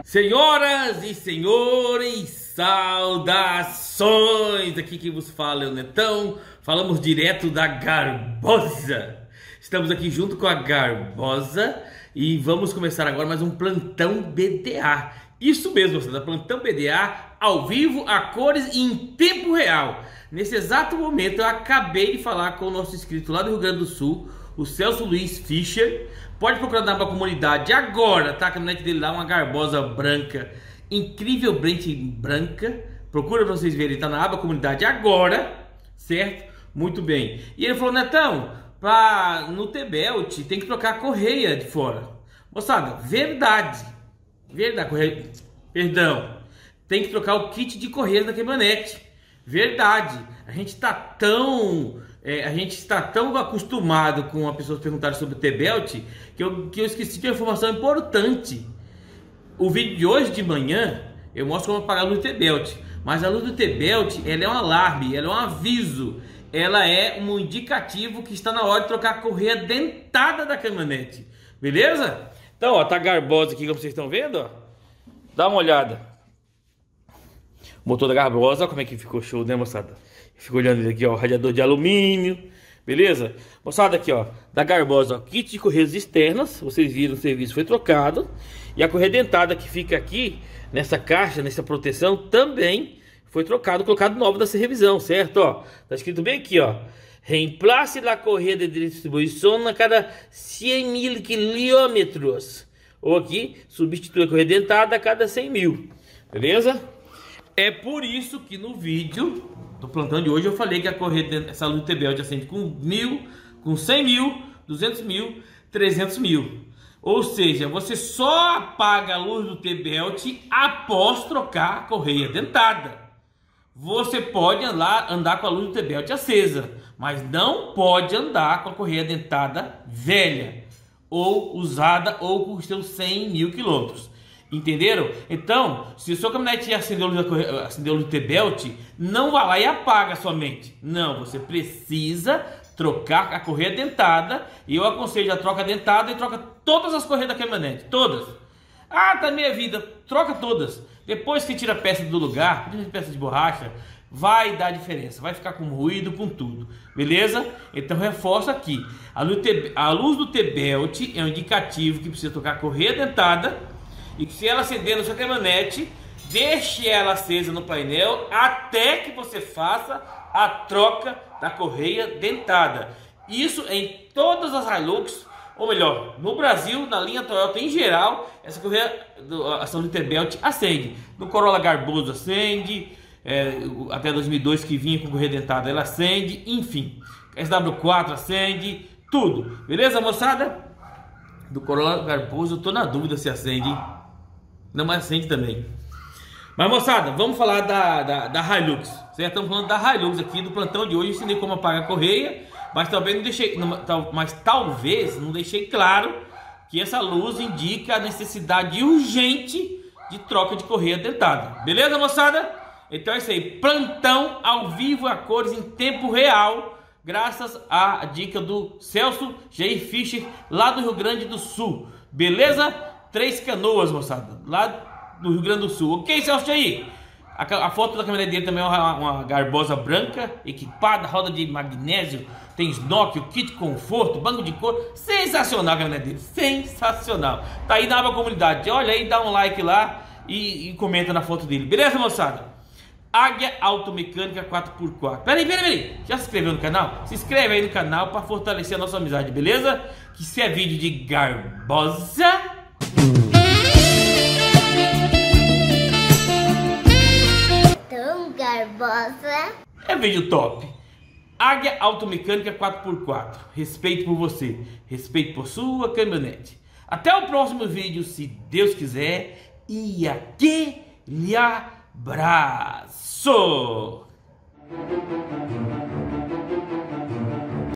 Senhoras e senhores, saudações! Aqui quem vos fala é o Netão. Falamos direto da Garbosa. Estamos aqui junto com a Garbosa e vamos começar agora mais um Plantão BDA. Isso mesmo, moçada, Plantão BDA ao vivo, a cores e em tempo real. Nesse exato momento eu acabei de falar com o nosso inscrito lá do Rio Grande do Sul, o Celso Luiz Fischer. Pode procurar na comunidade agora, tá? A caminhonete dele lá, uma Garbosa branca, incrivelmente branca. Procura pra vocês verem, tá na aba comunidade agora, certo? Muito bem. E ele falou, Netão, no T-Belt tem que trocar a correia de fora. Moçada, verdade, correia, perdão, tem que trocar o kit de correia da caminhonete. Verdade. A gente está tão acostumado com as pessoas perguntarem sobre o T-Belt que eu esqueci de uma informação importante. O vídeo de hoje de manhã eu mostro como apagar a luz do T-Belt, mas a luz do T-Belt ela é um alarme, ela é um aviso, ela é um indicativo que está na hora de trocar a correia dentada da caminhonete, beleza? Então, ó, tá a Garbosa aqui, como vocês estão vendo, ó. Dá uma olhada. O motor da Garbosa, ó como é que ficou show, né, moçada? Fico olhando ele aqui, ó, radiador de alumínio, beleza? Moçada, aqui, ó, da Garbosa, ó, kit de correias externas, vocês viram, o serviço foi trocado. E a correia dentada que fica aqui, nessa caixa, nessa proteção, também foi trocado, colocado novo dessa revisão, certo? Ó, tá escrito bem aqui, ó. Reemplace la correia de distribuição a cada 100.000 quilômetros. Ou aqui, substitui a correia dentada a cada 100.000, beleza? É por isso que no vídeo do plantão de hoje eu falei que a correia, essa luz T-Belt acende com 1.000, com 100.000, 200.000, 300.000. Ou seja, você só apaga a luz do T-Belt após trocar a correia dentada. Você pode andar com a luz do T-Belt acesa, mas não pode andar com a correia dentada velha, ou usada, ou com os seus 100.000 quilômetros. Entenderam? Então, se o seu caminhonete acendeu a luz do T-Belt, não vá lá e apaga somente. Não, você precisa trocar a correia dentada. E eu aconselho a troca dentada e troca todas as correias da caminhonete. Todas. Ah, tá meia vida. Troca todas. Depois que tira a peça do lugar, peça de borracha, vai dar diferença. Vai ficar com ruído, com tudo. Beleza? Então reforça aqui. A luz do T-Belt é um indicativo que precisa trocar a correia dentada. E que se ela acender na sua caminhonete, deixe ela acesa no painel até que você faça a troca da correia dentada. Isso em todas as Hilux, ou melhor, no Brasil, na linha Toyota em geral, essa correia, ação do T-Belt acende. No Corolla Garbosa acende, até 2002 que vinha com correia dentada, ela acende, enfim. SW4 acende, tudo. Beleza, moçada? Do Corolla Garbosa eu tô na dúvida se acende, hein? Não, mas acende também. Mas, moçada, vamos falar da Hilux. Vocês já estão falando da Hilux aqui do plantão de hoje. Eu ensinei como apagar a correia, mas talvez não deixei claro que essa luz indica a necessidade urgente de troca de correia dentada. Beleza, moçada? Então é isso aí. Plantão ao vivo a cores em tempo real, graças à dica do Celso J. Fischer, lá do Rio Grande do Sul. Beleza? Três Canoas, moçada, lá do Rio Grande do Sul. Ok, Celso aí? A foto da caminhonete dele também é uma Garbosa branca, equipada, roda de magnésio, tem snorkel, kit conforto, banco de couro. Sensacional a caminhonete dele, sensacional. Tá aí na aba comunidade, olha aí, dá um like lá e comenta na foto dele. Beleza, moçada? Águia Automecânica 4x4. Peraí, já se inscreveu no canal? Se inscreve aí no canal para fortalecer a nossa amizade, beleza? Que se é vídeo de Garbosa... Garbosa é vídeo top. Águia Automecânica 4x4. Respeito por você, respeito por sua caminhonete. Até o próximo vídeo, se Deus quiser. E aquele abraço.